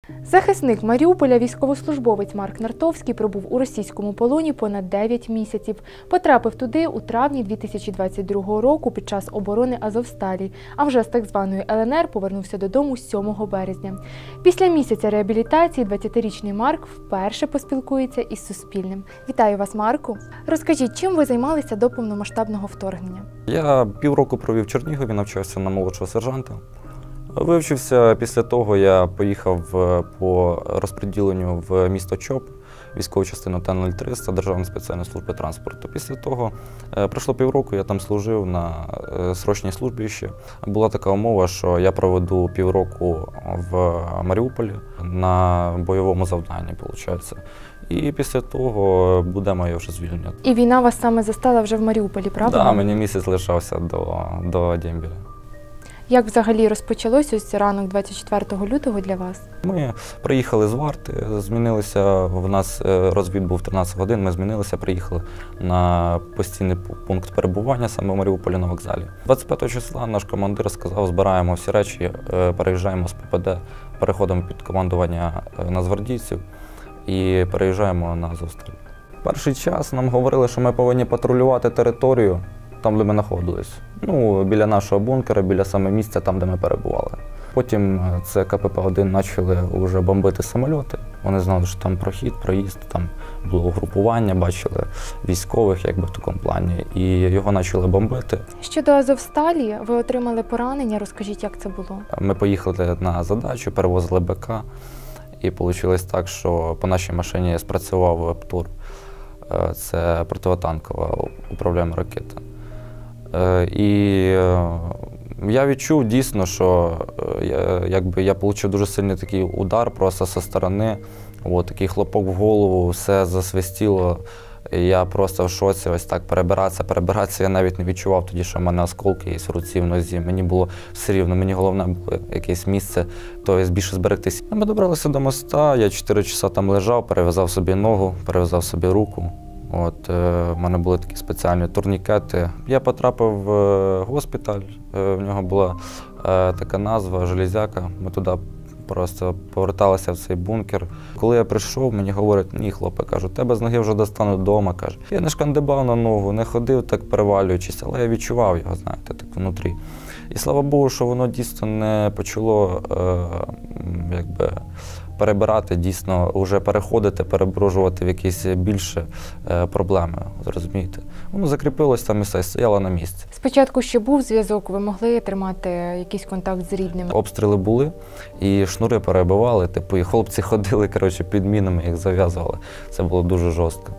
Захисник Маріуполя, військовослужбовець Марк Нартовський, пробув у російському полоні понад 9 місяців. Потрапив туди у травні 2022 року під час оборони Азовсталі, а вже з так званої ЛНР повернувся додому 7 березня. Після місяця реабілітації 20-річний Марк вперше поспілкується із Суспільним. Вітаю вас, Марку! Розкажіть, чим ви займалися до повномасштабного вторгнення? Я півроку провів в Чернігові, навчався на молодшого сержанта. Вивчився, після того я поїхав по розподіленню в місто ЧОП, військову частину Т-0300 Державної спеціальної служби транспорту. Після того пройшло півроку, я там служив на срочній службі ще. Була така умова, що я проведу півроку в Маріуполі на бойовому завданні, виходить. І після того буде моє вже звільнення. І війна вас саме застала вже в Маріуполі, правда? Так, мені місяць лишався до дембеля. Як взагалі розпочалось ось ранок 24 лютого для вас? Ми приїхали з Варти, змінилися, в нас розвід був 13 годин, ми змінилися, приїхали на постійний пункт перебування саме в Маріуполі на вокзалі. 25 числа наш командир сказав, збираємо всі речі, переїжджаємо з ППД, переходимо під командування нацгвардійців і переїжджаємо на Азовсталь. Перший час нам говорили, що ми повинні патрулювати територію, там, де ми знаходились. Ну, біля нашого бункера, біля саме місця, там, де ми перебували. Потім це КПП-1 почали вже бомбити самольоти. Вони знали, що там прохід, проїзд, там було угрупування, бачили військових, якби в такому плані, і його почали бомбити. Щодо Азовсталі, ви отримали поранення, розкажіть, як це було? Ми поїхали на задачу, перевозили БК, і вийшло так, що по нашій машині спрацював ПТУР. Це противотанкова управляєма ракета. І я відчув дійсно, що я отримав дуже сильний такий удар просто зі сторони, такий хлопок в голову, все засвистіло. Я просто в шоці, ось так перебиратися. Я навіть не відчував тоді, що в мене осколки є в руці, в нозі. Мені було все рівно, мені головне було якесь місце, тобто більше зберегтися. Ми добралися до моста, я 4 часа там лежав, перев'язав собі ногу, перев'язав собі руку. В мене були такі спеціальні турнікети. Я потрапив в госпіталь, в нього була така назва «Железяка». Ми туди просто поверталися в цей бункер. Коли я прийшов, мені говорять: ні, хлопе, кажу, тебе з ноги вже достануть вдома. Каже. Я не шкандибав на ногу, не ходив так перевалюючись, але я відчував його, знаєте, так внутрі. І слава Богу, що воно дійсно не почало перебирати, дійсно, вже переходити, переброжувати в якісь більше проблеми, розумієте. Воно закріпилось там і все, стояло на місці. Спочатку ще був зв'язок, ви могли тримати якийсь контакт з рідними? Обстріли були, і шнури перебивали, і хлопці ходили, під мінами, їх зав'язували. Це було дуже жорстко.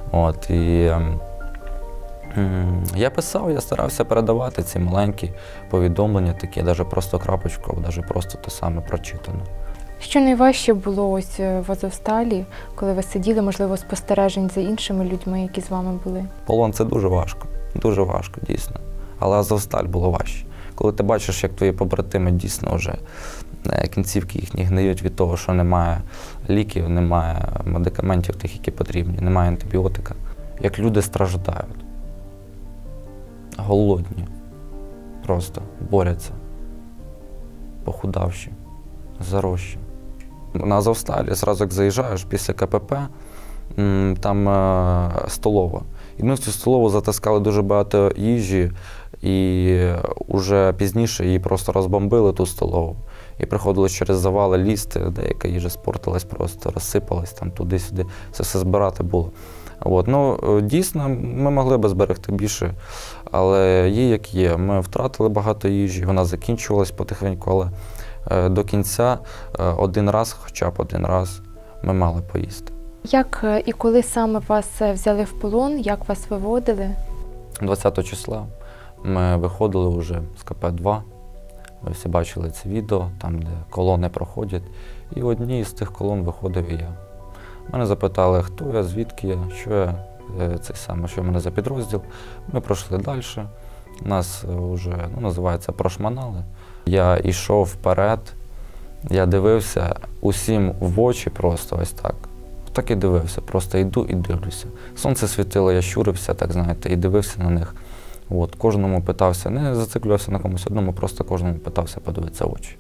Я писав, я старався передавати ці маленькі повідомлення, такі, навіть просто крапочку, навіть просто те саме прочитане. Що найважче було ось в Азовсталі, коли ви сиділи, можливо, спостережень за іншими людьми, які з вами були? Полон – це дуже важко, дійсно. Але Азовсталь було важче. Коли ти бачиш, як твої побратими дійсно вже кінцівки їхні гниють від того, що немає ліків, немає медикаментів тих, які потрібні, немає антибіотика. Як люди страждають, голодні, просто борються, похудавші, зарощі. На Азовсталі, одразу як заїжджаєш після КПП, там столова. І ми в цю столову затаскали дуже багато їжі, і вже пізніше її просто розбомбили, ту столову. І приходилось через завали лізти, деяка їжа спортилась просто, розсипалась там туди-сюди, це все збирати було. Дійсно, ми могли б зберегти більше, але є як є. Ми втратили багато їжі, вона закінчувалась потихеньку, але до кінця хоча б один раз ми мали поїсти. Як і коли саме вас взяли в полон, як вас виводили? 20 числа ми виходили вже з КП-2, ви всі бачили це відео, там де колони проходять, і в одній з тих колон виходив і я. Мене запитали, хто я, звідки я, що в мене за підрозділ. Ми пройшли далі, нас вже називається прошманали. Я йшов вперед, я дивився усім в очі просто ось так. Так і дивився, просто йду і дивлюся. Сонце світило, я щурився, так знаєте, і дивився на них. Кожному питався, не зациклювався на комусь одному, просто кожному питався подивитися в очі.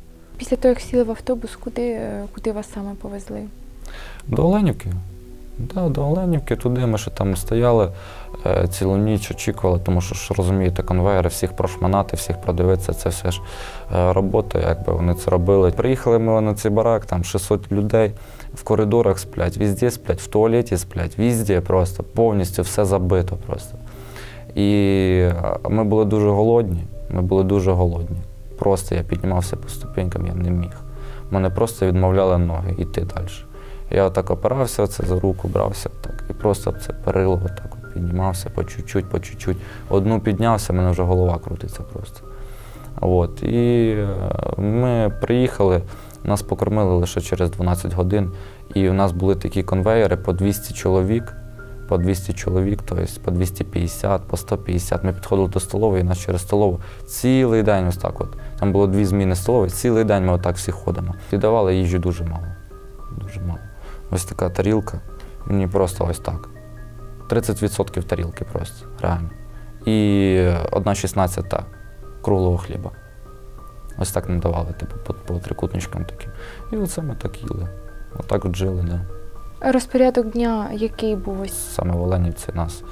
Після того, як сіли в автобус, куди вас саме повезли? До Оленівки. Да, до Оленівки, туди ми ще там стояли, цілу ніч очікували, тому що ж розумієте, конвейери, всіх прошманати, всіх продивитися, це все ж робота, якби вони це робили. Приїхали ми на цей барак, там 600 людей, в коридорах сплять, везде сплять, в туалеті сплять, везде просто, повністю все забито просто. І ми були дуже голодні. Просто я піднімався по ступенькам, я не міг. Мене просто відмовляли ноги йти далі. Я отак опирався за руку, брався так, і просто це перило отак от піднімався по чуть-чуть. Одну піднявся, в мене вже голова крутиться просто. От. І ми приїхали, нас покормили лише через 12 годин, і у нас були такі конвейери по 200 чоловік, тобто по 250, по 150. Ми підходили до столової, і нас через столову цілий день ось так от. Там було 2 зміни столової, цілий день ми отак всі ходимо. І давали їжі дуже мало. Дуже мало. Ось така тарілка, мені просто ось так. 30% тарілки просто, реально. І 1/16 круглого хліба. Ось так нам давали, типу, по трикутничкам таким. І оце ми так їли. Отак от жили, да. Розпорядок дня який був ось? Саме в Оленівці нас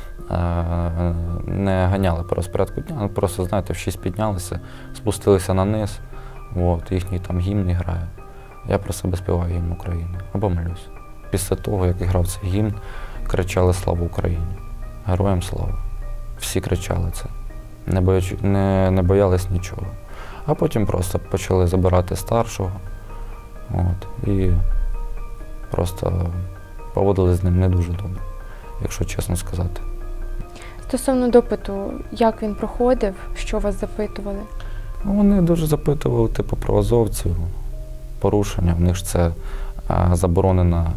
не ганяли по розпорядку дня, просто, знаєте, в 6 піднялися, спустилися на низ, от, їхній там гімн грає. Я про себе співаю гімн України або молюсь. Після того, як грав цей гімн, кричали «Слава Україні!», «Героям слава!». Всі кричали це, не боялись нічого. А потім просто почали забирати старшого, от, і просто поводили з ним не дуже добре, якщо чесно сказати. Стосовно допиту, як він проходив, що вас запитували? Вони дуже запитували, типу, про азовців, порушення. В них ж це заборонене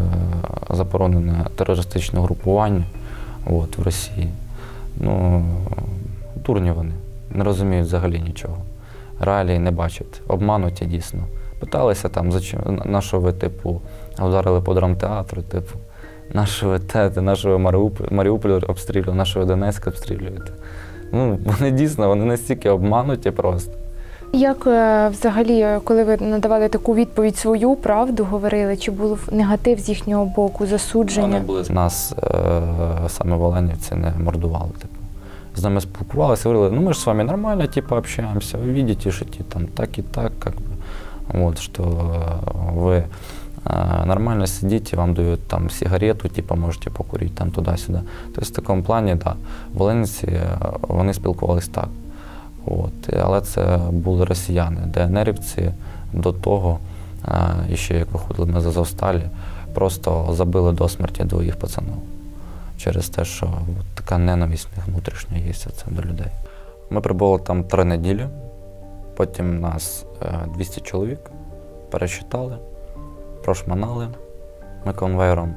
терористичне групування от, в Росії. Ну, дурні вони, не розуміють взагалі нічого. Реалії не бачать, обмануті дійсно. Питалися там, на що ви, типу, ударили по драмтеатру, типу, на що ви на що ви Маріуполь обстрілюєте, на що ви Донецьк обстрілюєте. Ну, вони дійсно, вони настільки обмануті просто. Як взагалі, коли ви надавали таку відповідь свою, правду говорили, чи був негатив з їхнього боку, засудження? Нас саме в Оленівці не мордували. Типу. З нами спілкувалися, говорили, ну ми ж з вами нормально типу, общаемся, ви видите, що там так і так, как бы, вот, что вы нормально сидите, вам дають там сигарету, типу, можете покурити там туди-сюди. Тобто в такому плані, да, в Оленівці вони спілкувалися так. От. Але це були росіяни, ДНРівці до того, і ще як виходили ми з Азовсталі, просто забили до смерті 2 пацанів. Через те, що от, така ненависть внутрішня є це до людей. Ми прибули там 3 неділі, потім нас 200 чоловік пересчитали, прошманали, ми конвейером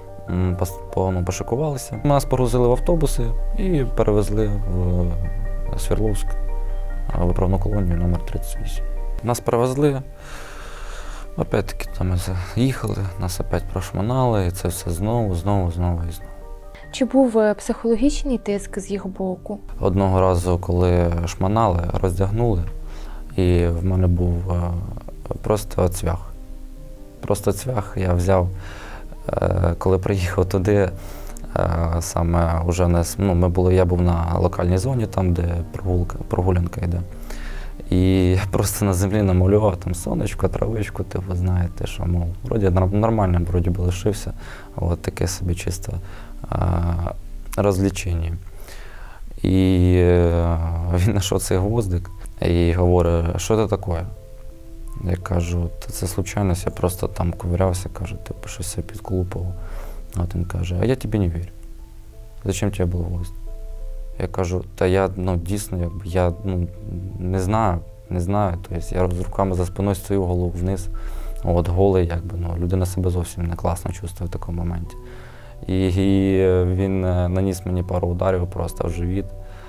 пошикувалися. Нас погрузили в автобуси і перевезли в Свердловськ, виправну колонію номер 38. Нас привезли, опять-таки там ми заїхали, нас опять прошманали, і це все знову. Чи був психологічний тиск з їх боку? Одного разу, коли шманали, роздягнули, і в мене був просто цвях. Просто цвях я взяв, коли приїхав туди, саме вже я був на локальній зоні, там, де прогулянка йде. І я просто на землі намалював там сонечко, травичку, типу, знаєте, що, мов, вроді нормально, вроді би лишився. От таке собі чисто розвлечення. І він знайшов цей гвоздик і говорить, що це таке? Я кажу, це случайність, я просто там ковирявся, кажу, типу, щось я підколупав. От він каже, а я тобі не вірю. Зачем тебе був гвоздь? Я кажу, та я, дійсно, я не знаю. Тобто я з руками за спиною стою, голову вниз, от голий, людина себе зовсім не класно чувствує в такому моменті. І він наніс мені пару ударів просто в живіт.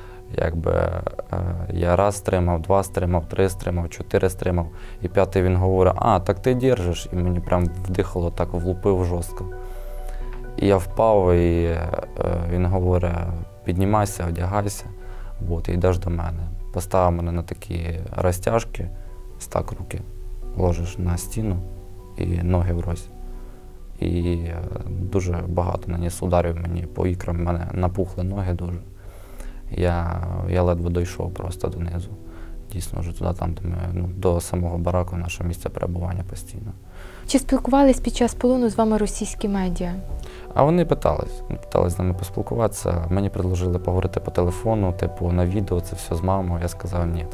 Я раз стримав, 2 стримав, 3 стримав, 4 стримав. І 5-й він говорить, так ти держиш. І мені прям вдихало, так влупив жорстко. І я впав, і він говорить, піднімайся, одягайся, і йдеш до мене. Поставив мене на такі розтяжки, так руки ложиш на стіну і ноги врозь. І дуже багато наніс ударів мені по ікрам, в мене напухли ноги дуже. Я ледве дійшов просто донизу. Дійсно, вже туди, там, де ми, до самого бараку, нашого місця перебування постійно. Чи спілкувались під час полону з вами російські медіа? А вони питались з нами поспілкуватися. Мені предложили поговорити по телефону, типу на відео, це все з мамою. Я сказав, ні.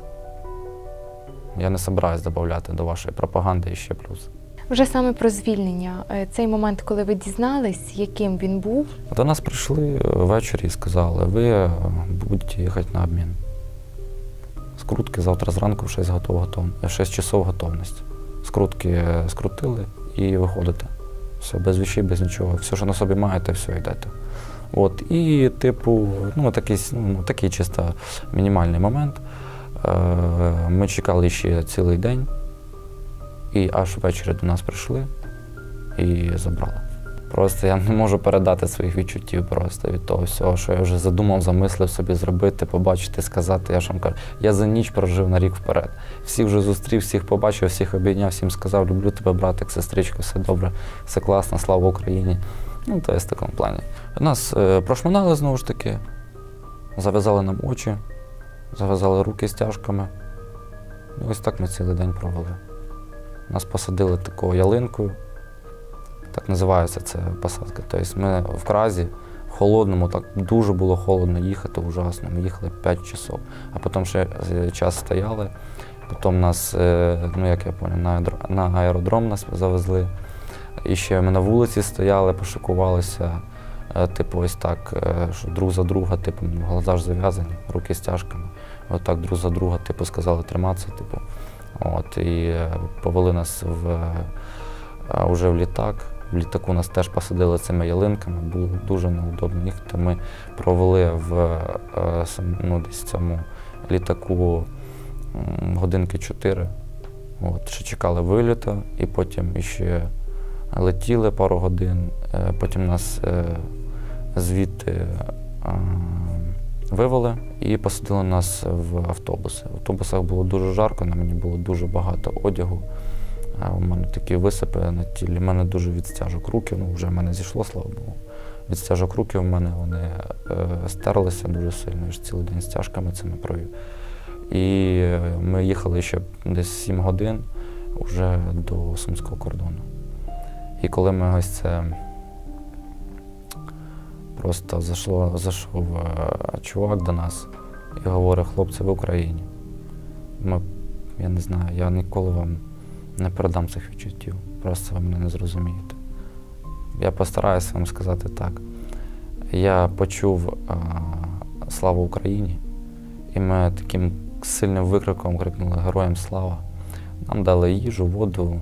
Я не збираюсь додати до вашої пропаганди ще плюс. Вже саме про звільнення. Цей момент, коли ви дізнались, яким він був? До нас прийшли ввечері і сказали, ви будете їхати на обмін. Скрутки завтра зранку в 6 часов готовність. Скрутки скрутили і виходите. Все, без вещей, без нічого. Все, що на собі маєте, все, йдете. От. І, типу, такий чисто мінімальний момент. Ми чекали ще цілий день, і аж ввечері до нас прийшли і забрали. Просто я не можу передати своїх відчуттів просто від того всього, що я вже задумав, замислив собі зробити, побачити, сказати. Я ж вам кажу, я за ніч прожив на рік вперед. Всіх вже зустрів, всіх побачив, всіх обійняв, всім сказав, люблю тебе, братик, сестричко, все добре, все класно, слава Україні. То є в такому плані. Нас прошминали знову ж таки, зав'язали нам очі, зав'язали руки стяжками. І ось так ми цілий день провели. Нас посадили такою ялинкою. Так називається це посадка. Тобто ми в кразі, в холодному, так дуже було холодно їхати, ужасно. Ми їхали 5 часов. А потім ще час стояли. Потім нас, як я зрозумів, на аеродром нас завезли. І ще ми на вулиці стояли, пошикувалися. Типу ось так, що друг за друга, типу, глаза ж зав'язані, руки стяжками. Отак друг за друга, типу, сказали триматися, типу. От, і повели нас вже в літак. В літаку нас теж посадили цими ялинками, було дуже неудобно їхати. Ми провели десь в цьому літаку годинки 4. От, ще чекали виліту, і потім ще летіли пару годин. Потім нас звідти вивели і посадили нас в автобуси. В автобусах було дуже жарко, на мені було дуже багато одягу. У мене такі висипи на тілі, в мене дуже від стяжок руки, вже в мене зійшло, слава Богу. Від стяжок руки в мене вони стерлися дуже сильно, я ж цілий день стяжками цими провів. І ми їхали ще десь 7 годин вже до сумського кордону. І коли ми ось це просто зайшов чувак до нас і говорить, хлопці, ви в Україні. Я не знаю, я ніколи вам не передам цих відчуттів, просто ви мене не зрозумієте. Я постараюся вам сказати так. Я почув «Слава Україні», і ми таким сильним викриком крикнули «Героям слава!». Нам дали їжу, воду,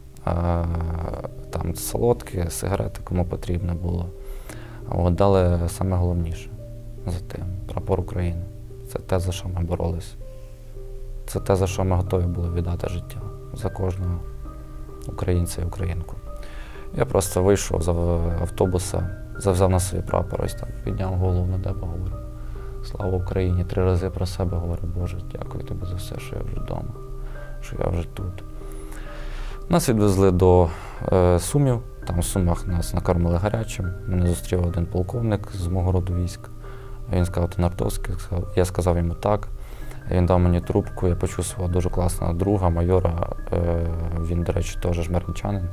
там солодкі, сигарети, кому потрібно було. Дали саме головніше за тим – прапор України. Це те, за що ми боролись. Це те, за що ми готові були віддати життя. За кожного українця і українку. Я просто вийшов з автобуса, завзяв на свій прапор, ось так, підняв голову на небо, говорю «Слава Україні!», 3 рази про себе говорю «Боже, дякую тобі за все, що я вже вдома, що я вже тут». Нас відвезли до Сумів, там в Сумах нас накормили гарячим. Мене зустрів один полковник з мого роду військ. Він сказав, ти Нартовський? Я сказав йому так. Він дав мені трубку, я почув свого дуже класного друга, майора, він, до речі, теж жмеринчанин,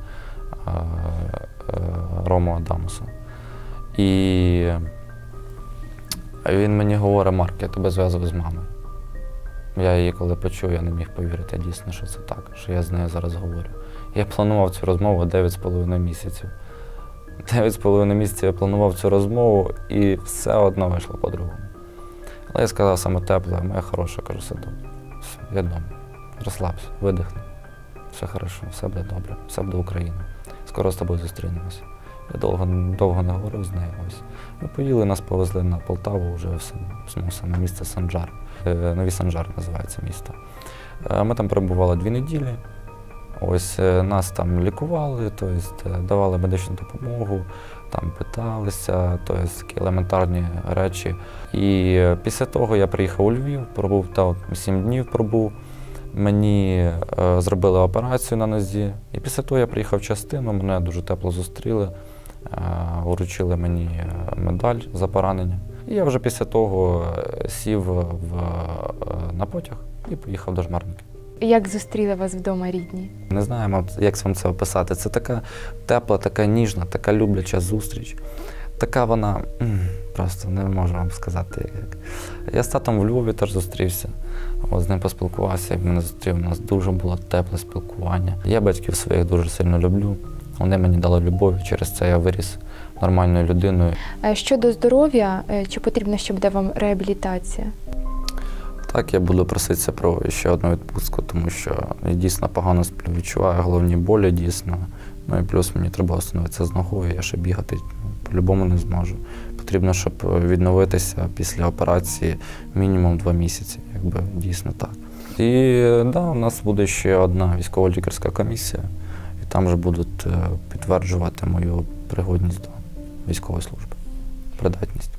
Рому Адамуса. І він мені говорить, Марк, я тебе зв'язую з мамою. Я її коли почув, я не міг повірити дійсно, що це так, що я з нею зараз говорю. Я планував цю розмову 9,5 місяців. 9,5 місяців я планував цю розмову і все одно вийшло по-другому. Але я сказав саме тепле, моя хороша, кажу, все добре. Все, я вдома. Розслабся, видихни. Все хорошо, все буде добре, все буде Україна. Скоро з тобою зустрінемося. Я довго не говорив з нею. Ось. Ми поїли, нас повезли на Полтаву, вже в саме місце Санжар. Новий Санжар називається місто. Ми там перебували 2 неділі. Ось нас там лікували, тобто давали медичну допомогу, там питалися, тобто такі елементарні речі. І після того я приїхав у Львів, пробув там 7 днів пробув. Мені зробили операцію на нозі, і після того я приїхав в частину, мене дуже тепло зустріли, вручили мені медаль за поранення. І я вже після того сів на потяг і поїхав до Жмеринки. Як зустріли вас вдома рідні? Не знаю, як вам це описати. Це така тепла, така ніжна, така любляча зустріч. Така вона, просто не можу вам сказати. Я з татом в Львові теж зустрівся, з ним поспілкувався, як мене зустрів, у нас дуже було тепле спілкування. Я батьків своїх дуже сильно люблю, вони мені дали любов, через це я виріс нормальною людиною. Щодо здоров'я, чи потрібна ще буде вам реабілітація? Так, я буду проситися про ще одну відпустку, тому що я дійсно погано сплю, відчуваю головні болі дійсно. Ну і плюс мені треба встановитися з ногою, я ще бігати по-любому не зможу. Потрібно, щоб відновитися після операції мінімум 2 місяці, якби дійсно так. І да, у нас буде ще одна військово-лікарська комісія, і там вже будуть підтверджувати мою пригодність до військової служби, придатність.